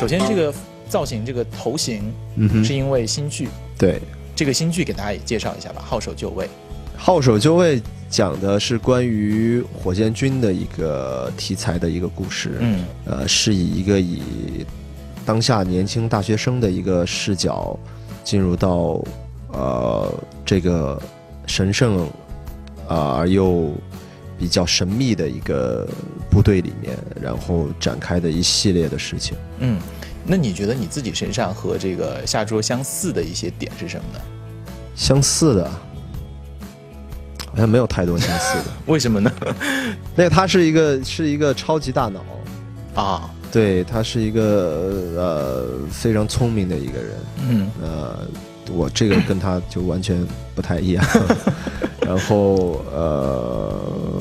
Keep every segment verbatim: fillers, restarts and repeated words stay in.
首先这个造型这个头型， 嗯哼， 是因为新剧。 对， 这个新剧给大家也介绍一下吧，《号手就位》。 号手就位讲的是关于火箭军的一个题材的一个故事， 嗯， 呃，是以一个以当下年轻大学生的一个视角进入到呃这个神圣啊、呃、而又比较神秘的一个部队里面，然后展开的一系列的事情。 嗯，那你觉得你自己身上和这个下桌相似的一些点是什么呢？ 相似的。好像没有太多相似的， 为什么呢？ 那他是一个是一个超级大脑啊， 对，他是一个呃非常聪明的一个人， 嗯， 呃，我这个跟他就完全不太一样，然后呃，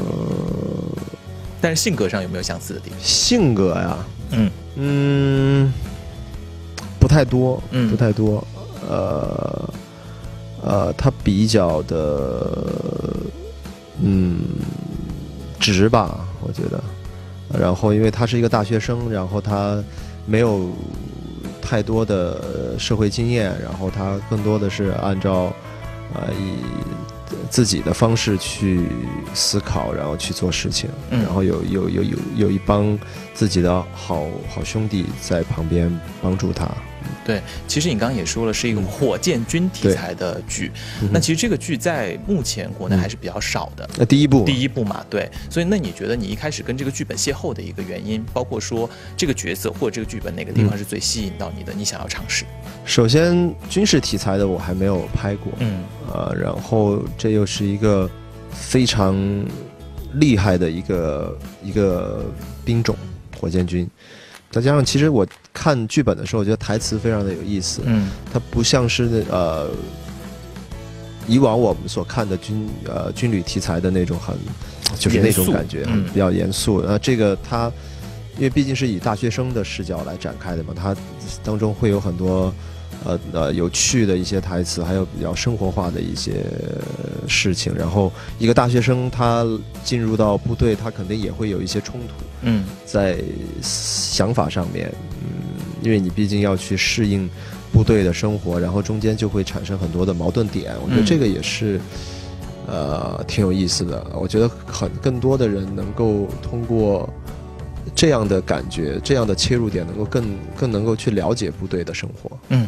但是性格上有没有相似的地方？ 性格呀， 嗯嗯，不太多， 嗯， 不太多，呃。呃，他比较的，嗯，直吧，我觉得。然后，因为他是一个大学生，然后他没有太多的社会经验，然后他更多的是按照呃以自己的方式去思考，然后去做事情。 嗯、 然后有有有有有一帮自己的好好兄弟在旁边帮助他。 对，其实你刚刚也说了，是一个火箭军题材的剧。嗯、那其实这个剧在目前国内还是比较少的。 那、嗯、第一部， 第一部嘛，对。所以，那你觉得你一开始跟这个剧本邂逅的一个原因，包括说这个角色或者这个剧本哪个地方是最吸引到你的？嗯、你想要尝试？ 首先，军事题材的我还没有拍过， 嗯， 呃，然后这又是一个非常厉害的一个一个兵种，火箭军。再加上，其实我看剧本的时候，我觉得台词非常的有意思。 嗯， 它不像是呃以往我们所看的军呃军旅题材的那种很就是那种感觉， 嗯、 比较严肃。那、呃、这个它因为毕竟是以大学生的视角来展开的嘛，它当中会有很多呃呃有趣的一些台词，还有比较生活化的一些事情。然后一个大学生他进入到部队，他肯定也会有一些冲突。 嗯， 在想法上面，嗯，因为你毕竟要去适应部队的生活，然后中间就会产生很多的矛盾点。我觉得这个也是，嗯、呃，挺有意思的。我觉得很更多的人能够通过这样的感觉、这样的切入点，能够更更能够去了解部队的生活。 嗯。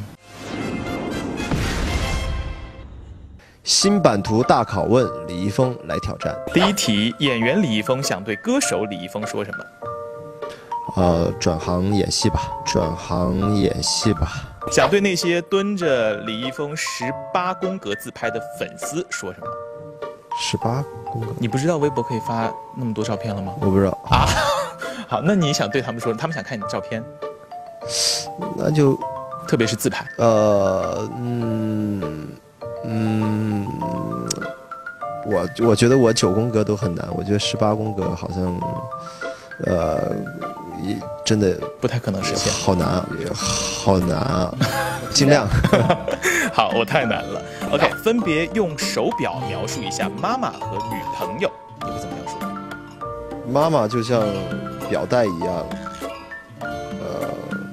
新版图大拷问，李易峰来挑战。 第一题，演员李易峰想对歌手李易峰说什么？ 呃，转行演戏吧，转行演戏吧。 想对那些蹲着李易峰十八宫格自拍的粉丝说什么？ 十八宫格？ 你不知道微博可以发那么多照片了吗？ 我不知道啊。好，那你想对他们说，他们想看你的照片， 那就， 特别是自拍。 呃，嗯。嗯，我我觉得我九宫格都很难，我觉得十八宫格好像，呃，真的不太可能实现， 好难，好难啊，尽量。 好，我太难了。OK， 分别用手表描述一下妈妈和女朋友，你会怎么描述？ 妈妈就像表带一样，呃，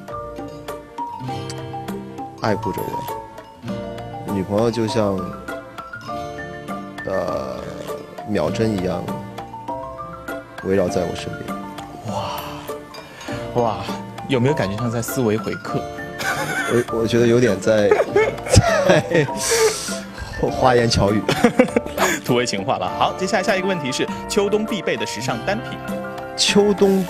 爱护着我。女朋友就像，呃，秒针一样围绕在我身边。 哇，哇，有没有感觉像在思维回课？ 我我觉得有点在在花言巧语， 土味情话了。好，接下来下一个问题是秋冬必备的时尚单品。 秋冬，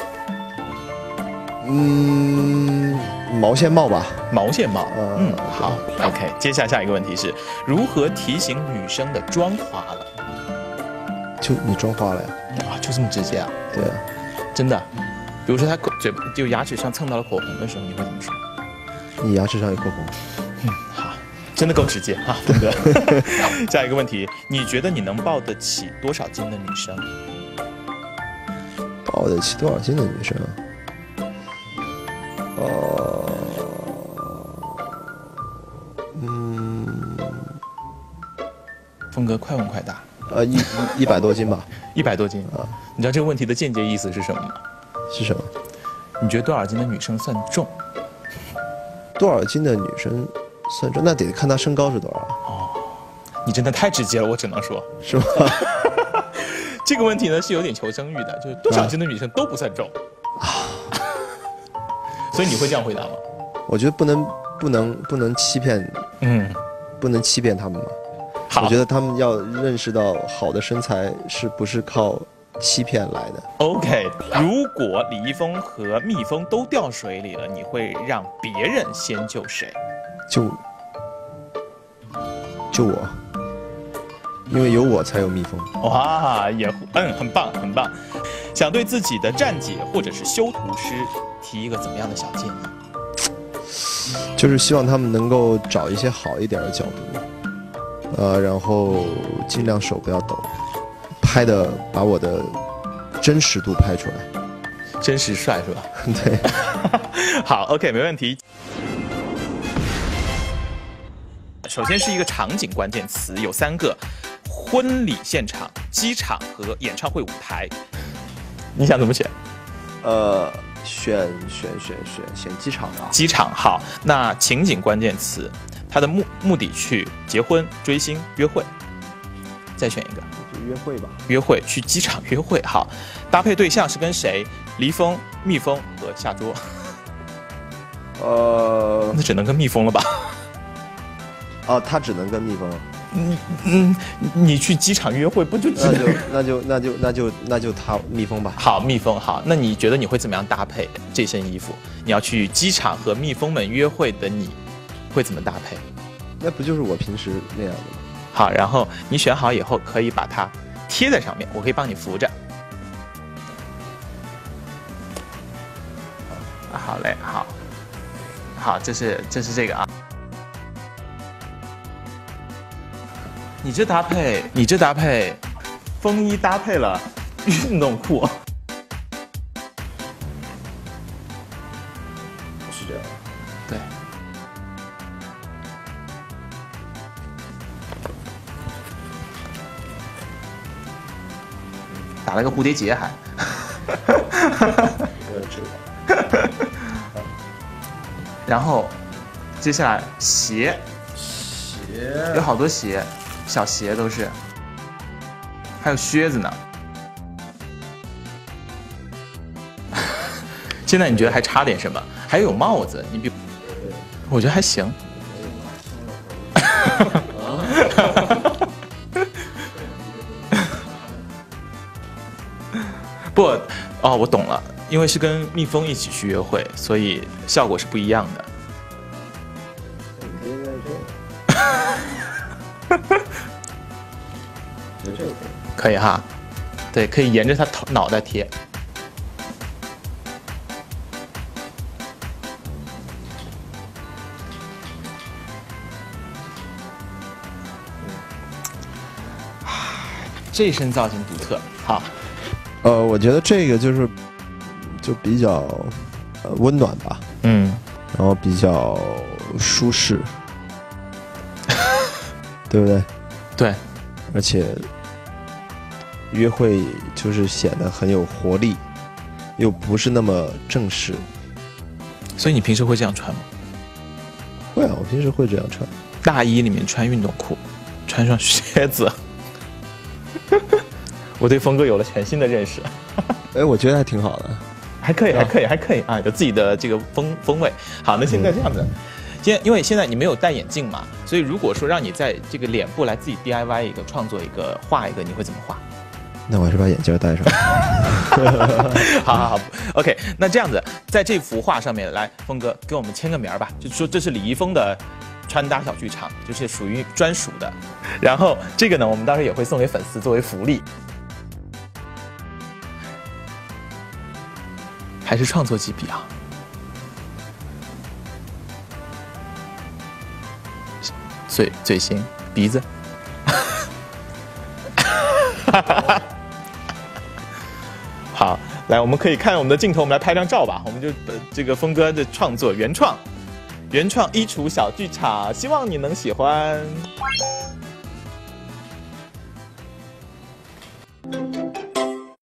嗯。毛线帽吧， 毛线帽。 呃、 嗯，好 ，OK。接下来下一个问题是，如何提醒女生的妆花了？ 就你妆花了呀？ 啊，就这么直接啊？ 对啊， 真的。比如说她口嘴就牙齿上蹭到了口红的时候，你会怎么说？ 你牙齿上有口红。 嗯，好，真的够直接啊，东哥。下一个问题，你觉得你能抱得起多少斤的女生？ 抱得起多少斤的女生？呃，嗯， 峰哥快问快答。 呃，一一百多斤吧。 一百多斤啊？ 你知道这个问题的间接意思是什么吗？ 是什么？ 你觉得多少斤的女生算重？ 多少斤的女生算重？那得看她身高是多少。 哦，你真的太直接了，我只能说， 是吗？ 这个问题呢是有点求生欲的，就是多少斤的女生都不算重啊。所以你会这样回答吗？ 我觉得不能不能不能欺骗， 嗯， 不能欺骗他们嘛。 好， 我觉得他们要认识到好的身材是不是靠欺骗来的。 OK， 如果李易峰和蜜蜂都掉水里了，你会让别人先救谁？ 就就我，因为有我才有蜜蜂。 哇，也嗯，很棒很棒。想对自己的站姐或者是修图师提一个怎么样的小建议？ 就是希望他们能够找一些好一点的角度，呃，然后尽量手不要抖，拍的把我的真实度拍出来。 真实帅是吧？ 对。 好 ，OK， 没问题。首先是一个场景关键词，有三个：婚礼现场、机场和演唱会舞台。你想怎么选？ 呃，选选选选选机场吧。 机场好，那情景关键词，它的目目的去结婚、追星、约会。再选一个， 就约会吧。 约会去机场约会好，搭配对象是跟谁？黎峰、蜜蜂和夏桌。 呃， 那只能跟蜜蜂了吧？ 哦，他只能跟蜜蜂。 嗯嗯，你去机场约会不就只能？ 那就那就那就那就那就他蜜蜂吧。 好，蜜蜂好。那你觉得你会怎么样搭配这身衣服？你要去机场和蜜蜂们约会的你，会怎么搭配？ 那不就是我平时那样的吗？ 好，然后你选好以后可以把它贴在上面，我可以帮你扶着。好嘞，好，好，这是这是这个啊。你这搭配，你这搭配，风衣搭配了运动裤， 是这样。 对。打了个蝴蝶结还。然后，接下来鞋， 鞋有好多鞋，小鞋都是，还有靴子呢。现在你觉得还差点什么？还有帽子，你比，我觉得还行。不，哦，我懂了，因为是跟蜜蜂一起去约会，所以效果是不一样的。可以哈，对，可以沿着他头脑袋贴。这身造型独特，好。 呃，我觉得这个就是就比较呃温暖吧， 嗯， 然后比较舒适，对不对？ 对， 而且约会就是显得很有活力，又不是那么正式。 所以你平时会这样穿吗？ 会啊，我平时会这样穿。 大衣里面穿运动裤，穿上靴子。我对峰哥有了全新的认识。 哎，我觉得还挺好的， 还可以，还可以，还可以啊，有自己的这个风风味。好，那现在这样子，现因为现在你没有戴眼镜嘛，所以如果说让你在这个脸部来自己 D I Y 一个创作一个画一个，你会怎么画？ 那我还是把眼镜戴上。 好好好 ，OK， 那这样子，在这幅画上面，来，峰哥给我们签个名儿吧，就说这是李易峰的穿搭小剧场，就是属于专属的。然后这个呢，我们到时候也会送给粉丝作为福利。还是创作几笔啊？嘴嘴型、鼻子。好，来，我们可以看我们的镜头，我们来拍张照吧。我们就呃这个峰哥的创作原创，原创衣橱小剧场，希望你能喜欢。